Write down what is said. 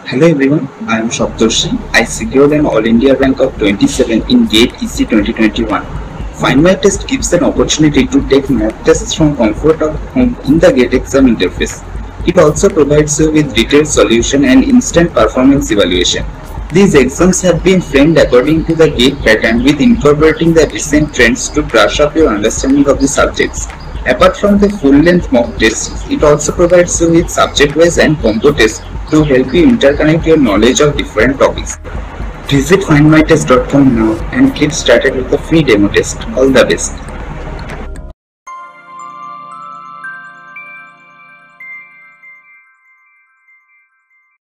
Hello everyone, I am Shaptorshi. I secured an All India rank of 27 in GATE EC 2021. Find My Test gives an opportunity to take mock tests from comfort of home in the GATE exam interface. It also provides you with detailed solution and instant performance evaluation. These exams have been framed according to the GATE pattern with incorporating the recent trends to brush up your understanding of the subjects. Apart from the full-length mock tests, it also provides you with subject-wise and combo tests to help you interconnect your knowledge of different topics. Visit findmytest.com now and get started with the free demo test. All the best.